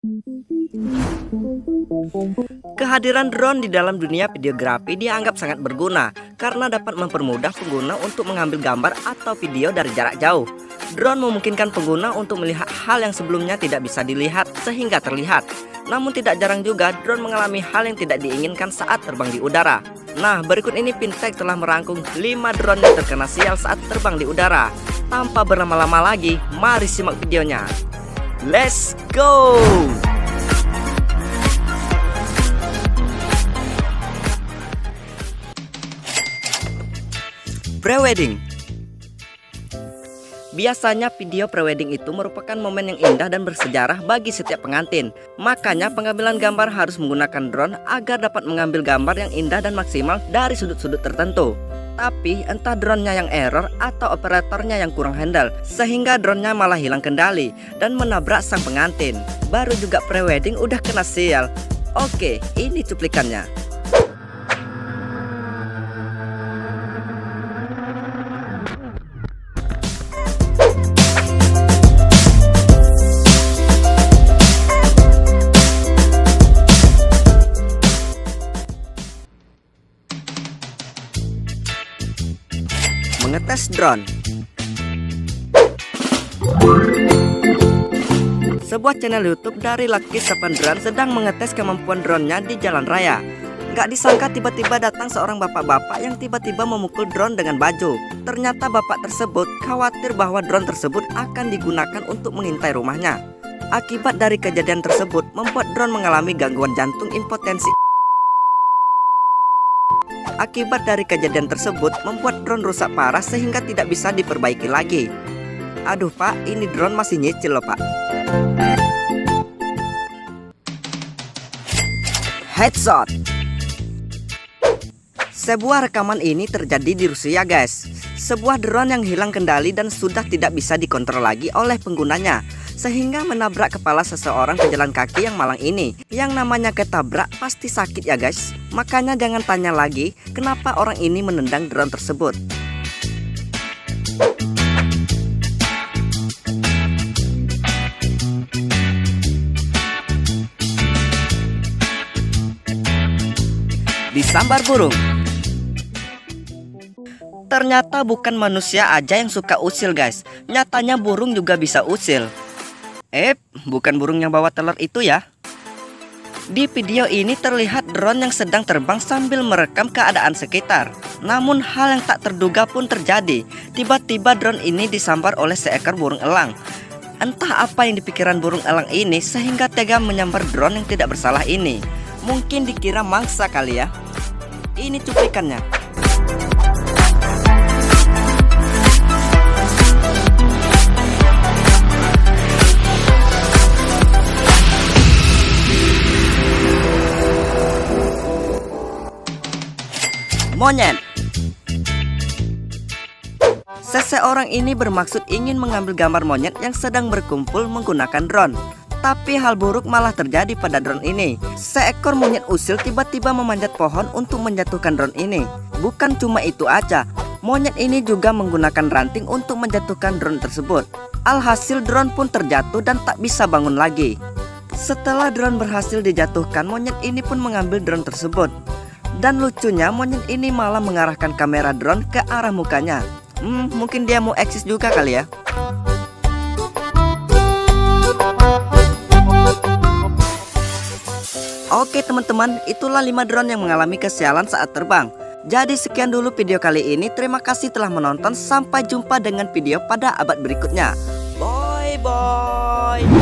Kehadiran drone di dalam dunia videografi dianggap sangat berguna karena dapat mempermudah pengguna untuk mengambil gambar atau video dari jarak jauh. Drone memungkinkan pengguna untuk melihat hal yang sebelumnya tidak bisa dilihat sehingga terlihat. Namun tidak jarang juga drone mengalami hal yang tidak diinginkan saat terbang di udara. Nah, berikut ini Fintech telah merangkum 5 drone yang terkena sial saat terbang di udara. Tanpa berlama-lama lagi, mari simak videonya. Let's go! Prewedding. Biasanya video prewedding itu merupakan momen yang indah dan bersejarah bagi setiap pengantin. Makanya pengambilan gambar harus menggunakan drone agar dapat mengambil gambar yang indah dan maksimal dari sudut-sudut tertentu. Tapi entah drone-nya yang error atau operatornya yang kurang handle, sehingga drone-nya malah hilang kendali dan menabrak sang pengantin. Baru juga prewedding udah kena sial. Oke, ini cuplikannya. Mengetes drone. Sebuah channel YouTube dari Lucky Sapandran sedang mengetes kemampuan drone-nya di jalan raya. Gak disangka tiba-tiba datang seorang bapak-bapak yang tiba-tiba memukul drone dengan baju. Ternyata bapak tersebut khawatir bahwa drone tersebut akan digunakan untuk mengintai rumahnya. Akibat dari kejadian tersebut membuat drone mengalami gangguan jantung impotensi. Akibat dari kejadian tersebut membuat drone rusak parah sehingga tidak bisa diperbaiki lagi. Aduh pak, ini drone masih nyicil loh pak. Headshot. Sebuah rekaman ini terjadi di Rusia guys. Sebuah drone yang hilang kendali dan sudah tidak bisa dikontrol lagi oleh penggunanya, sehingga menabrak kepala seseorang pejalan kaki yang malang ini. Yang namanya ketabrak pasti sakit ya guys. Makanya jangan tanya lagi kenapa orang ini menendang drone tersebut. Disambar burung. Ternyata bukan manusia aja yang suka usil guys. Nyatanya burung juga bisa usil. Bukan burung yang bawa telur itu ya. Di video ini terlihat drone yang sedang terbang sambil merekam keadaan sekitar. Namun hal yang tak terduga pun terjadi. Tiba-tiba drone ini disambar oleh seekor burung elang. Entah apa yang dipikiran burung elang ini sehingga tega menyambar drone yang tidak bersalah ini. Mungkin dikira mangsa kali ya. Ini cuplikannya. Monyet. Seseorang ini bermaksud ingin mengambil gambar monyet yang sedang berkumpul menggunakan drone. Tapi hal buruk malah terjadi pada drone ini. Seekor monyet usil tiba-tiba memanjat pohon untuk menjatuhkan drone ini. Bukan cuma itu aja, monyet ini juga menggunakan ranting untuk menjatuhkan drone tersebut. Alhasil drone pun terjatuh dan tak bisa bangun lagi. Setelah drone berhasil dijatuhkan, monyet ini pun mengambil drone tersebut. Dan lucunya monyet ini malah mengarahkan kamera drone ke arah mukanya. Mungkin dia mau eksis juga kali ya. Oke teman-teman, itulah 5 drone yang mengalami kesialan saat terbang. Jadi sekian dulu video kali ini. Terima kasih telah menonton. Sampai jumpa dengan video pada abad berikutnya. Bye bye.